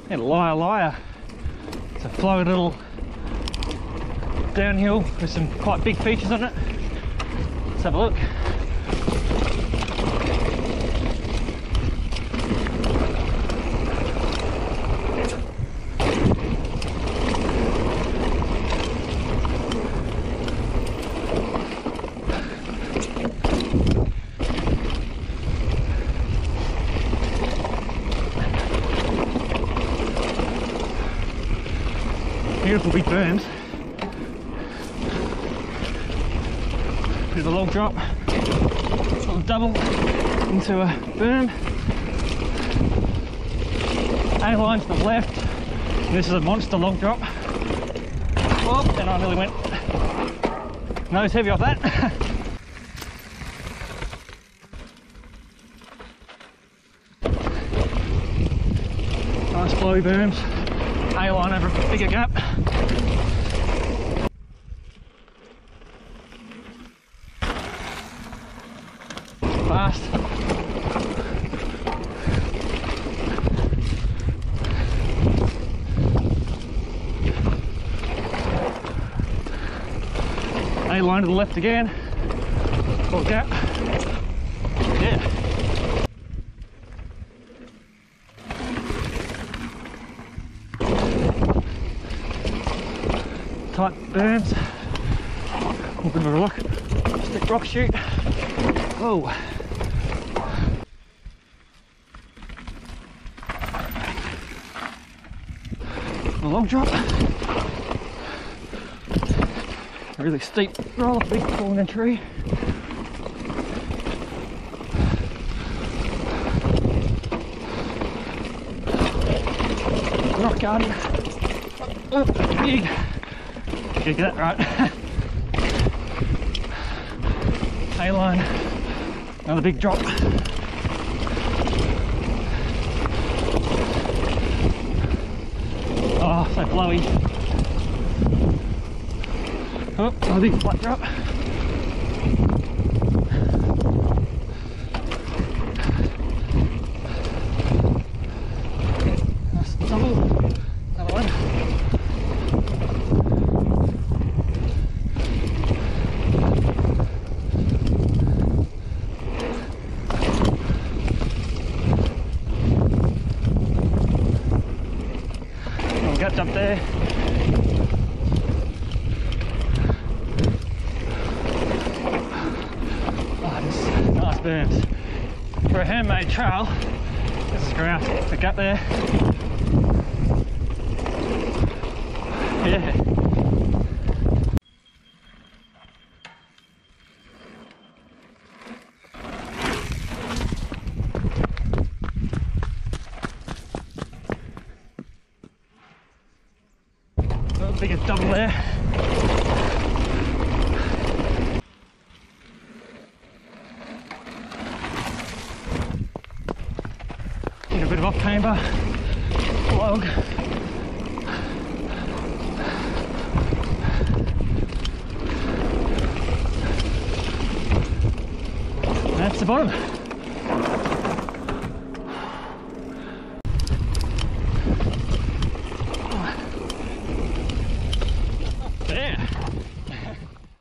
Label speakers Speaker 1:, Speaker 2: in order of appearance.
Speaker 1: And Lyre Lyre. It's a flowy little downhill with some quite big features on it. Let's have a look. Beautiful big berms. Bit of a log drop, sort of double into a berm. A-line to the left. And this is a monster log drop. Oh, and I nearly went nose heavy off that. Nice flowy berms. A-line over a bigger gap. Fast. A-line to the left again. Full gap. Yeah. Tight berms. A bit of a rock, stick rock chute. Oh. A long drop. A really steep roll off a big fallen tree. Rock garden. Oh, big. Get that right. A-line. Another big drop. Oh, so flowy. Oh, another big flat drop. Nice double. Another one. Gaps up there. Oh, this is nice berms. For a handmade trail, this is great. The gap there. Yeah. Biggest double there. Get a bit of off camber, log. That's the bottom.